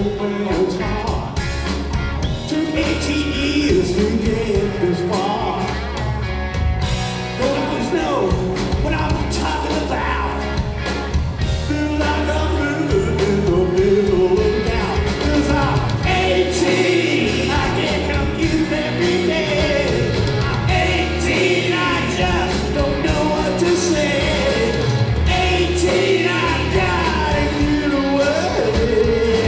old man's heart. Took 18 years to get this far. Don't always know what I'm talking about. Feel like I'm living in the middle of doubt. 'Cause I'm 18, I get confused every day. I'm 18, I just don't know what to say. 18, I gotta get away.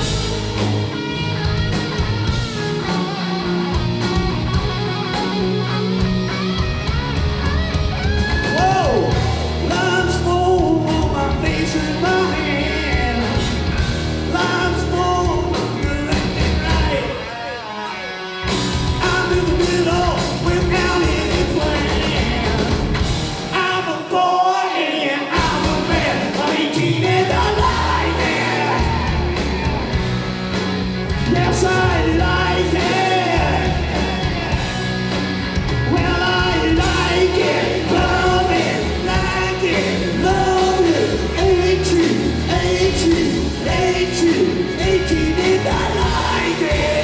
Whoa, lines fall on my face and my hands. Lines fall left and right. I'm in the middle without any plan. I'm a boy and I'm a man. I'm 18 and I like it. Yes, I like it. Well, I like it. Love it, like it, love it. 18, 18, 18, 18 and I like it.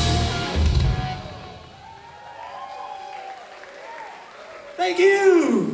Thank you.